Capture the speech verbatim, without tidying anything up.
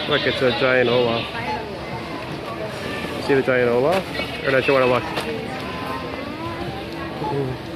Look, it's a giant Olaf. See the giant Olaf? Or not sure what I look.